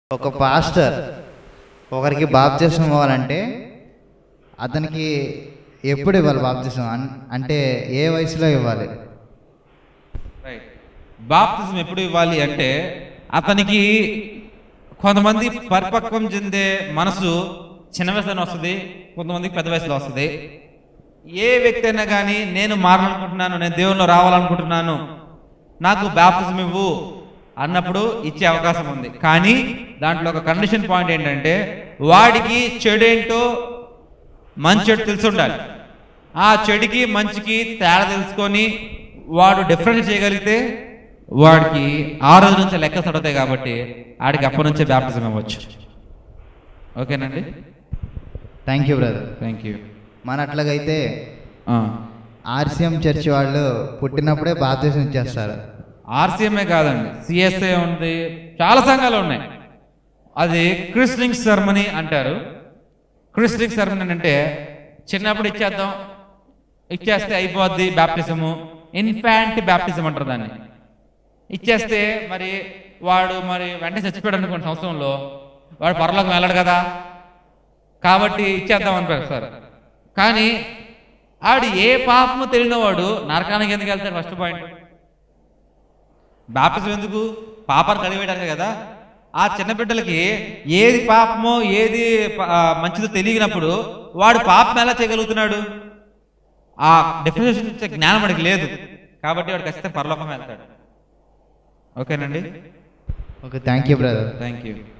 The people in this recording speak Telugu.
ఒక పాస్టర్ ఒకరికి బాప్తిసం ఇవ్వాలంటే అతనికి ఎప్పుడు ఇవ్వాలి బాప్తిసం? అంటే ఏ వయసులో ఇవ్వాలి? బాప్తిజం ఎప్పుడు ఇవ్వాలి అంటే అతనికి కొంతమంది పరిపక్వం చెందే మనసు చిన్న వయసులో వస్తుంది, కొంతమందికి పెద్ద వయసులో వస్తుంది. ఏ వ్యక్తి అయినా కానీ నేను మారాలనుకుంటున్నాను, నేను దేవుల్లో రావాలనుకుంటున్నాను, నాకు బాప్తిజం ఇవ్వు అన్నప్పుడు ఇచ్చే అవకాశం ఉంది. కానీ దాంట్లో ఒక కండిషన్ పాయింట్ ఏంటంటే వాడికి చెడేంటో మంచెడు తెలిసి ఉండాలి. ఆ చెడుకి మంచికి తేడా తెలుసుకొని వాడు డిఫరెన్స్ చేయగలిగితే వాడికి ఆ రోజు నుంచి లెక్క సడతాయి. కాబట్టి ఆడికి అప్పటి నుంచే బాప్టిజం ఇవ్వచ్చు. ఓకేనండి, thank you brother. Thank you. మన అట్లాగైతే ఆర్సిఎం చర్చ్ వాళ్ళు పుట్టినప్పుడే బాప్తిజం ఇచ్చేస్తారు. ఆర్సీఎంఏ కాదండి, సిఎస్ఏ ఉంది, చాలా సంఘాలు ఉన్నాయి. అది క్రిస్లింగ్ సెరమనీ అంటారు. క్రిస్లింగ్ సెరమనీ అంటే చిన్నప్పుడు ఇచ్చేస్తే అయిపోద్ది బాప్టిజము. ఇన్ఫాంట్ బాప్టిజం అంటారు దాన్ని. ఇచ్చేస్తే మరి వాడు వెంటనే చచ్చిపోయాడు అనుకోండి, సంవత్సరంలో వాడు పరలోకం వెళ్ళడు కదా, కాబట్టి ఇచ్చేద్దాం అనిపిస్తారు. కానీ ఆడు ఏ పాపము తెలియనివాడు నరకానికి ఎందుకు వెళ్తాడు? First point. బాప్టిజం ఎందుకు? పాపాన్ని కడిగేయడానికి కదా. ఆ చిన్న బిడ్డలకి ఏది పాపమో ఏది మంచిదో తెలియనప్పుడు వాడు పాపం ఎలా చేయగలుగుతున్నాడు? ఆ డెఫినేషన్ ఇచ్చే జ్ఞానం వాడికి లేదు. కాబట్టి వాడు ఖచ్చితంగా పరలోకం వెళ్తాడు. ఓకేనండి, okay, thank you brother. Thank you.